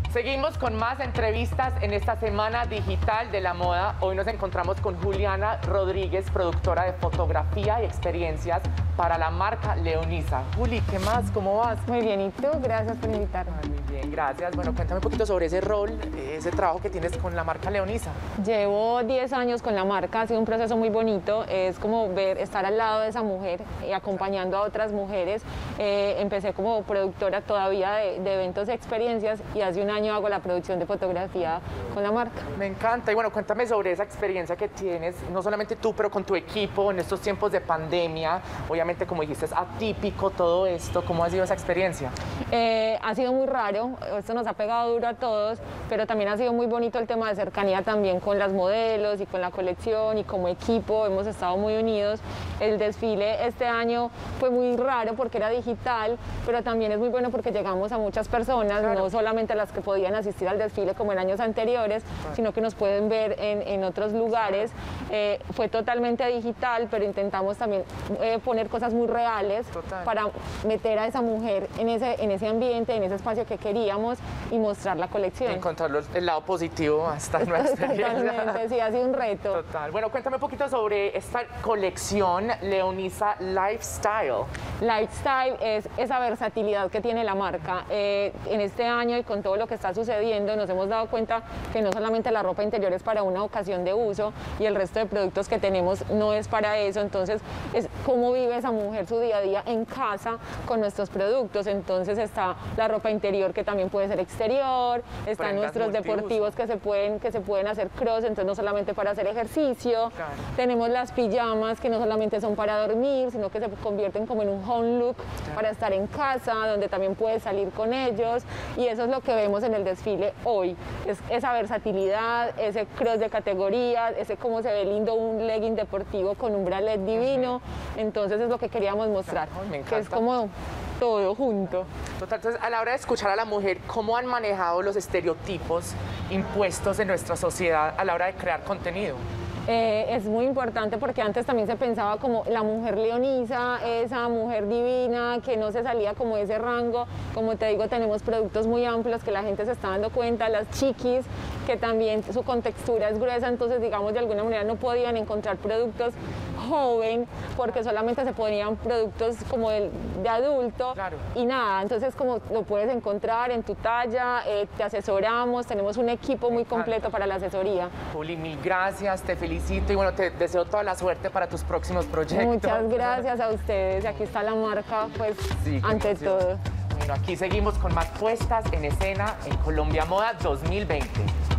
Seguimos con más entrevistas en esta semana digital de la moda. Hoy nos encontramos con Juliana Rodríguez, productora de fotografía y experiencias para la marca Leonisa. Juli, ¿qué más? ¿Cómo vas? Muy bien, ¿y tú? Gracias por invitarme. Muy bien, gracias. Bueno, cuéntame un poquito sobre ese rol, ese trabajo que tienes con la marca Leonisa. Llevo 10 años con la marca, ha sido un proceso muy bonito, es como estar al lado de esa mujer y acompañando a otras mujeres. Empecé como productora todavía de eventos y experiencias y hace un año hago la producción de fotografía con la marca. Me encanta. Y bueno, cuéntame sobre esa experiencia que tienes, no solamente tú, pero con tu equipo en estos tiempos de pandemia. Obviamente, como dijiste, es atípico todo esto. ¿Cómo ha sido esa experiencia? Ha sido muy raro, esto nos ha pegado duro a todos, pero también ha sido muy bonito el tema de cercanía también con las modelos y con la colección y como equipo, hemos estado muy unidos. El desfile este año fue muy raro porque era digital, pero también es muy bueno porque llegamos a muchas personas, claro, no solamente las que podían asistir al desfile como en años anteriores, claro, sino que nos pueden ver en otros lugares. Fue totalmente digital, pero intentamos también poner cosas muy reales. Total. Para meter a esa mujer en ese ambiente, en ese espacio que queríamos y mostrar la colección. Encontrar el lado positivo a esta nueva experiencia. Totalmente, sí, ha sido un reto. Total. Bueno, cuéntame un poquito sobre esta colección Leonisa Lifestyle. Lifestyle es esa versatilidad que tiene la marca. En este año y con todo lo que está sucediendo nos hemos dado cuenta que no solamente la ropa interior es para una ocasión de uso y el resto de productos que tenemos no es para eso. Entonces es cómo vive esa mujer su día a día en casa con nuestros productos. Entonces está la ropa interior que también puede ser exterior, están nuestros deportivos que se pueden hacer cross, entonces no solamente para hacer ejercicio. Claro. Tenemos las pijamas que no solamente son para dormir, sino que se convierten como en un home look, claro, para estar en casa, donde también puedes salir con ellos, y eso es lo que vemos en el desfile hoy, es esa versatilidad, ese cross de categorías, ese cómo se ve lindo un legging deportivo con un bralette divino. Entonces es lo que queríamos mostrar, claro, que es como todo junto. Total, entonces a la hora de escuchar a la mujer, ¿cómo han manejado los estereotipos impuestos en nuestra sociedad a la hora de crear contenido? Es muy importante porque antes también se pensaba como la mujer leonisa, esa mujer divina que no se salía como de ese rango. Como te digo, tenemos productos muy amplios que la gente se está dando cuenta, las chiquis, que también su contextura es gruesa, entonces digamos de alguna manera no podían encontrar productos joven porque solamente se ponían productos como de adulto. Claro. Y nada, entonces como lo puedes encontrar en tu talla, te asesoramos, tenemos un equipo muy completo para la asesoría. Juli, mil gracias, te felicito y bueno, te deseo toda la suerte para tus próximos proyectos. Muchas gracias a ustedes, aquí está la marca, pues sí, ante todo. Bueno, aquí seguimos con más puestas en escena en Colombia Moda 2020.